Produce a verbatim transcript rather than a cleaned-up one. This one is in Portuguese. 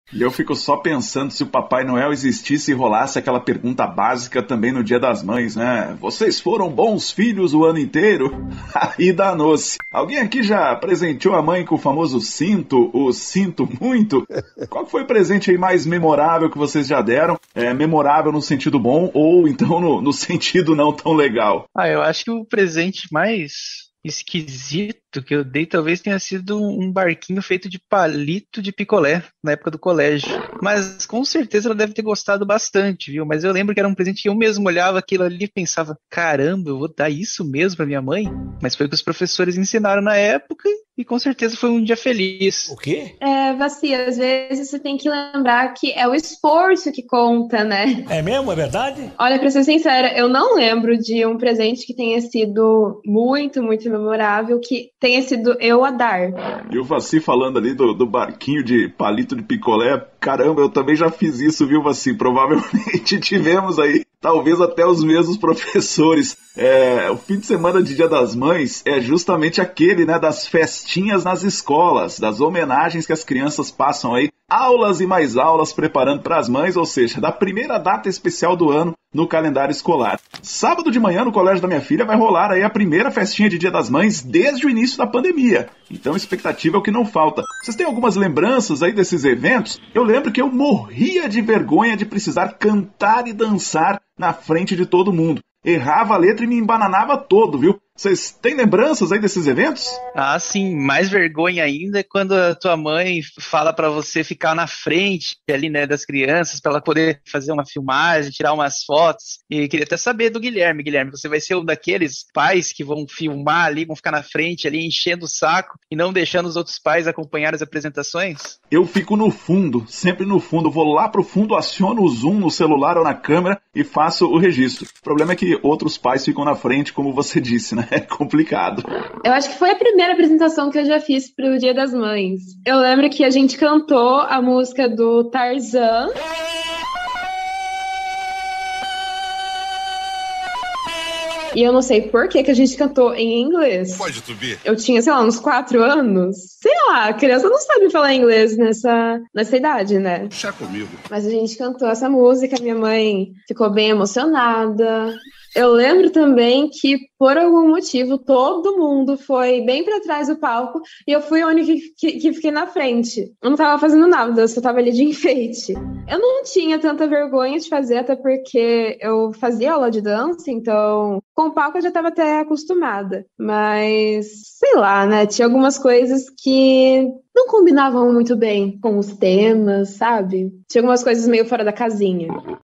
E eu fico só pensando se o Papai Noel existisse e rolasse aquela pergunta básica também no Dia das Mães, né? Vocês foram bons filhos o ano inteiro? Aí danou-se. Alguém aqui já presenteou a mãe com o famoso cinto, o sinto muito? Qual foi o presente aí mais memorável que vocês já deram? É, memorável no sentido bom ou então no, no sentido não tão legal? Ah, eu acho que o presente mais esquisito que eu dei talvez tenha sido um barquinho feito de palito de picolé na época do colégio. Mas com certeza ela deve ter gostado bastante, viu? Mas eu lembro que era um presente que eu mesmo olhava aquilo ali e pensava, caramba, eu vou dar isso mesmo pra minha mãe? Mas foi o que os professores ensinaram na época e com certeza foi um dia feliz. O quê? É, Vassi, às vezes você tem que lembrar que é o esforço que conta, né? É mesmo? É verdade? Olha, pra ser sincera, eu não lembro de um presente que tenha sido muito, muito memorável, que tenha sido eu a dar. E o Vassi falando ali do, do barquinho de palito de picolé, caramba, eu também já fiz isso, viu, Vassi? Provavelmente tivemos aí, talvez até os mesmos professores. É, o fim de semana de Dia das Mães é justamente aquele, né, das festinhas nas escolas, das homenagens que as crianças passam aí, aulas e mais aulas preparando para as mães, ou seja, da primeira data especial do ano no calendário escolar. Sábado de manhã no colégio da minha filha vai rolar aí a primeira festinha de Dia das Mães desde o início da pandemia. Então expectativa é o que não falta. Vocês têm algumas lembranças aí desses eventos? Eu lembro que eu morria de vergonha de precisar cantar e dançar na frente de todo mundo. Errava a letra e me embananava todo, viu? Vocês têm lembranças aí desses eventos? Ah, sim, mais vergonha ainda é quando a tua mãe fala pra você ficar na frente ali, né, das crianças, pra ela poder fazer uma filmagem, tirar umas fotos. E queria até saber do Guilherme. Guilherme, você vai ser um daqueles pais que vão filmar ali, vão ficar na frente ali, enchendo o saco e não deixando os outros pais acompanhar as apresentações? Eu fico no fundo, sempre no fundo. Vou lá pro fundo, aciono o zoom no celular ou na câmera e faço o registro. O problema é que outros pais ficam na frente, como você disse, né? É complicado. Eu acho que foi a primeira apresentação que eu já fiz pro Dia das Mães. Eu lembro que a gente cantou a música do Tarzan. E eu não sei por que que a gente cantou em inglês. Pode tu ver. Eu tinha, sei lá, uns quatro anos. Sei lá, a criança não sabe falar inglês nessa, nessa idade, né? Chá comigo. Mas a gente cantou essa música, minha mãe ficou bem emocionada. Eu lembro também que, por algum motivo, todo mundo foi bem pra trás do palco e eu fui a única que, que, que fiquei na frente. Eu não tava fazendo nada, eu só tava ali de enfeite. Eu não tinha tanta vergonha de fazer, até porque eu fazia aula de dança, então com o palco eu já tava até acostumada. Mas, sei lá, né? Tinha algumas coisas que não combinavam muito bem com os temas, sabe? Tinha algumas coisas meio fora da casinha.